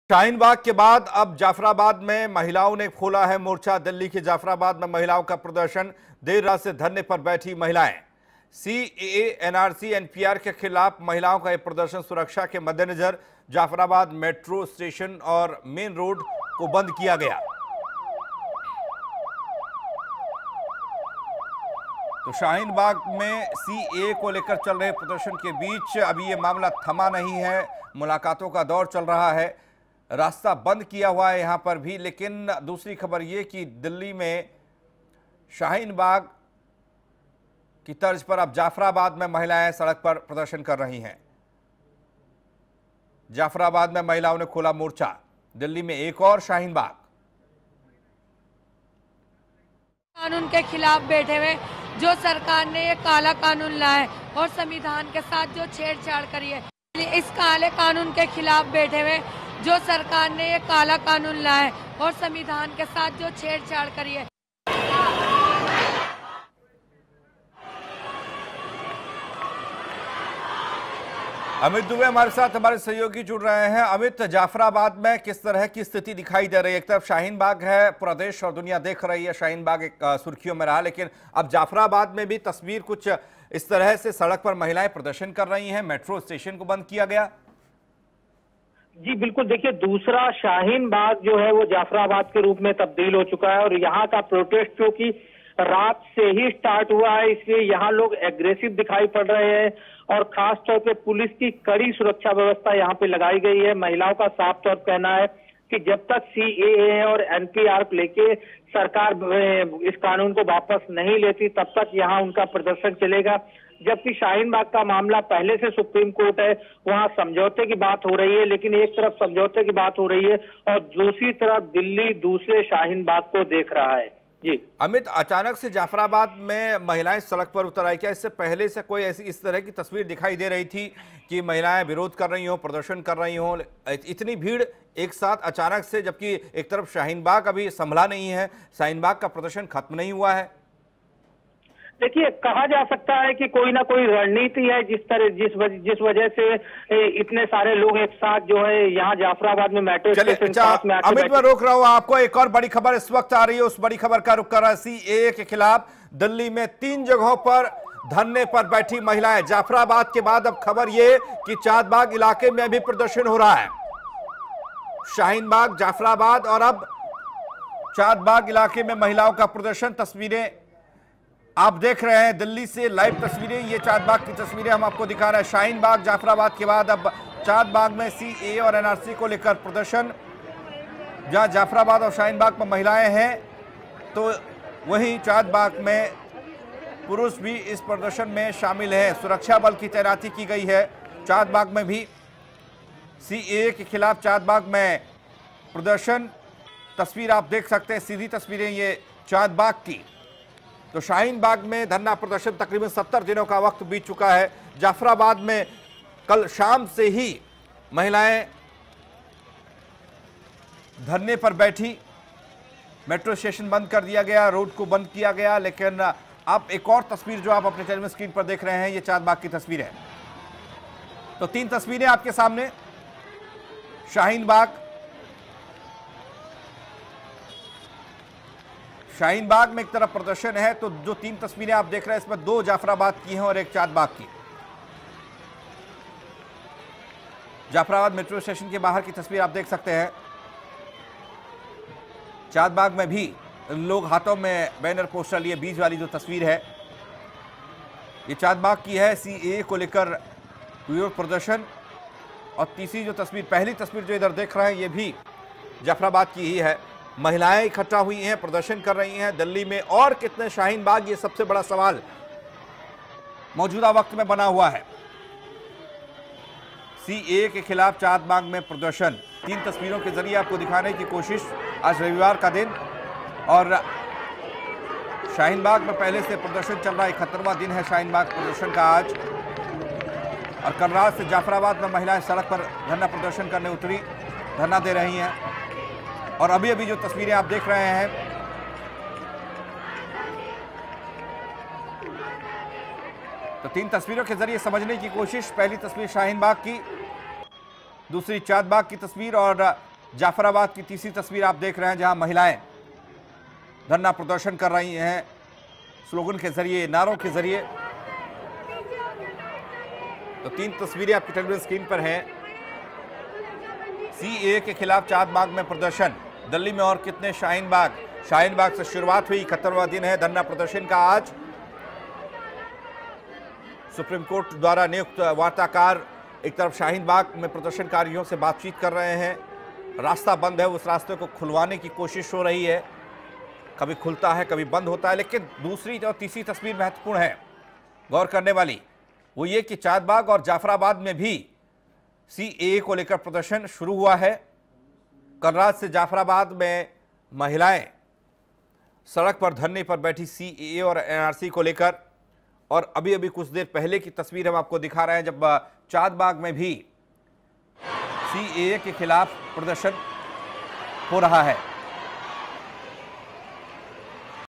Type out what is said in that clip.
शाहीन बाग के बाद अब जाफराबाद में महिलाओं ने खोला है मोर्चा। दिल्ली के जाफराबाद में महिलाओं का प्रदर्शन। देर रात से धरने पर बैठी महिलाएं। सीएए, एनआरसी, एनपीआर के खिलाफ महिलाओं का यह प्रदर्शन। सुरक्षा के मद्देनजर जाफराबाद मेट्रो स्टेशन और मेन रोड को बंद किया गया। तो शाहीन बाग में सीएए को लेकर चल रहे प्रदर्शन के बीच अभी ये मामला थमा नहीं है। मुलाकातों का दौर चल रहा है। रास्ता बंद किया हुआ है यहां पर भी। लेकिन दूसरी खबर ये कि दिल्ली में शाहीन बाग की तर्ज पर अब जाफराबाद में महिलाएं सड़क पर प्रदर्शन कर रही हैं। जाफराबाद में महिलाओं ने खोला मोर्चा। दिल्ली में एक और शाहीन बाग। कानून के खिलाफ बैठे हुए जो सरकार ने ये काला कानून लाया है और संविधान के साथ जो छेड़छाड़ करी है, इस काले कानून के खिलाफ बैठे हुए जो सरकार ने ये काला कानून लाया है और संविधान के साथ जो छेड़छाड़ करी है। अमित दुबे हमारे साथ हमारे सहयोगी जुड़ रहे हैं। अमित, जाफराबाद में किस तरह की स्थिति दिखाई दे रही है? एक तरफ शाहीन बाग है, पूरा देश और दुनिया देख रही है, शाहीन बाग एक सुर्खियों में रहा, लेकिन अब जाफराबाद में भी तस्वीर कुछ इस तरह से सड़क पर महिलाएं प्रदर्शन कर रही हैं। मेट्रो स्टेशन को बंद किया गया। जी बिल्कुल, देखिए दूसरा शाहीन बाग जो है वो जाफराबाद के रूप में तब्दील हो चुका है और यहाँ का प्रोटेस्ट जो कि रात से ही स्टार्ट हुआ है, इसलिए यहाँ लोग एग्रेसिव दिखाई पड़ रहे हैं और खास तौर पे पुलिस की कड़ी सुरक्षा व्यवस्था यहाँ पे लगाई गई है। महिलाओं का साफ तौर कहना है कि जब तक सीएए और एनपीआर लेके सरकार इस कानून को वापस नहीं लेती तब तक यहाँ उनका प्रदर्शन चलेगा। जबकि शाहीन बाग का मामला पहले से सुप्रीम कोर्ट है, वहां समझौते की बात हो रही है, लेकिन एक तरफ समझौते की बात हो रही है और दूसरी तरफ दिल्ली दूसरे शाहीन बाग को देख रहा है। जी अमित, अचानक से जाफराबाद में महिलाएं सड़क पर उतर आई, क्या इससे पहले से कोई ऐसी इस तरह की तस्वीर दिखाई दे रही थी कि महिलाएं विरोध कर रही हो, प्रदर्शन कर रही हो? इतनी भीड़ एक साथ अचानक से, जबकि एक तरफ शाहीन बाग अभी संभला नहीं है, शाहीन बाग का प्रदर्शन खत्म नहीं हुआ है। देखिए, कहा जा सकता है कि कोई ना कोई रणनीति है जिस वजह से इतने सारे लोग एक साथ जो है यहाँ जाफराबाद में मेट्रो स्टेशन पास में आके अमित, मैं रोक रहा हूँ आपको। एक और बड़ी खबर इस वक्त आ रही है, उस बड़ी खबर का रुख कर रहा है। सीएए के खिलाफ दिल्ली में 3 जगहों पर धरने पर बैठी महिलाएं। जाफराबाद के बाद अब खबर ये कि चांदबाग इलाके में भी प्रदर्शन हो रहा है। शाहीन बाग, जाफराबाद और अब चांदबाग इलाके में महिलाओं का प्रदर्शन। तस्वीरें आप देख रहे हैं दिल्ली से लाइव तस्वीरें। ये चांदबाग की तस्वीरें हम आपको दिखा रहे हैं। शाहीन बाग, जाफराबाद के बाद अब चांदबाग में सीएए और एनआरसी को लेकर प्रदर्शन। जहां जाफराबाद और शाहीन बाग में महिलाएं हैं तो वहीं चांदबाग में पुरुष भी इस प्रदर्शन में शामिल हैं। सुरक्षा बल की तैनाती की गई है। चांदबाग में भी सीएए के खिलाफ चांदबाग में प्रदर्शन। तस्वीर आप देख सकते हैं, सीधी तस्वीरें ये चांदबाग की। तो शाहीन बाग में धरना प्रदर्शन तकरीबन 70 दिनों का वक्त बीत चुका है। जाफराबाद में कल शाम से ही महिलाएं धरने पर बैठी। मेट्रो स्टेशन बंद कर दिया गया, रोड को बंद किया गया। लेकिन अब एक और तस्वीर जो आप अपने टेलीविजन स्क्रीन पर देख रहे हैं, ये चांदबाग की तस्वीर है। तो 3 तस्वीरें आपके सामने। शाहीन बाग, शाहीन बाग में एक तरफ प्रदर्शन है, तो जो 3 तस्वीरें आप देख रहे हैं इसमें 2 जाफराबाद की हैं और 1 चांदबाग की। जाफराबाद मेट्रो स्टेशन के बाहर की तस्वीर आप देख सकते हैं। चांदबाग में भी लोग हाथों में बैनर पोस्टर लिए, बीच वाली जो तस्वीर है ये चांदबाग की है। सीएए को लेकर विरोध प्रदर्शन। और तीसरी जो तस्वीर, पहली तस्वीर जो इधर देख रहे हैं, ये भी जाफराबाद की ही है। महिलाएं इकट्ठा हुई हैं, प्रदर्शन कर रही हैं। दिल्ली में और कितने शाहीन बाग, ये सबसे बड़ा सवाल मौजूदा वक्त में बना हुआ है। सीएए के खिलाफ चांदबाग में प्रदर्शन। 3 तस्वीरों के जरिए आपको दिखाने की कोशिश। आज रविवार का दिन और शाहीन बाग में पहले से प्रदर्शन चल रहा है। 71वां दिन है शाहीन बाग प्रदर्शन का आज। और कल रात से जाफराबाद में महिलाएं सड़क पर धरना प्रदर्शन करने उतरी, धरना दे रही हैं। और अभी अभी जो तस्वीरें आप देख रहे हैं, तो 3 तस्वीरों के जरिए समझने की कोशिश। पहली तस्वीर शाहीन बाग की, दूसरी चांदबाग की तस्वीर और जाफराबाद की तीसरी तस्वीर आप देख रहे हैं, जहां महिलाएं धरना प्रदर्शन कर रही हैं स्लोगन के जरिए, नारों के जरिए। तो 3 तस्वीरें आपकी टेलीविजन स्क्रीन पर हैं। सीएए के खिलाफ चांदबाग में प्रदर्शन, दिल्ली में और कितने शाहीन बाग से शुरुआत हुई। 71वां दिन है धरना प्रदर्शन का आज। सुप्रीम कोर्ट द्वारा नियुक्त वार्ताकार एक तरफ शाहीन बाग में प्रदर्शनकारियों से बातचीत कर रहे हैं। रास्ता बंद है, उस रास्ते को खुलवाने की कोशिश हो रही है, कभी खुलता है कभी बंद होता है। लेकिन दूसरी और तीसरी तस्वीर महत्वपूर्ण है, गौर करने वाली, वो ये कि चांदबाग और जाफराबाद में भी सीएए को लेकर प्रदर्शन शुरू हुआ है। कल रात से जाफराबाद में महिलाएं सड़क पर धरने पर बैठी सीएए और एनआरसी को लेकर। और अभी अभी कुछ देर पहले की तस्वीर हम आपको दिखा रहे हैं, जब चांदबाग में भी सीएए के खिलाफ प्रदर्शन हो रहा है।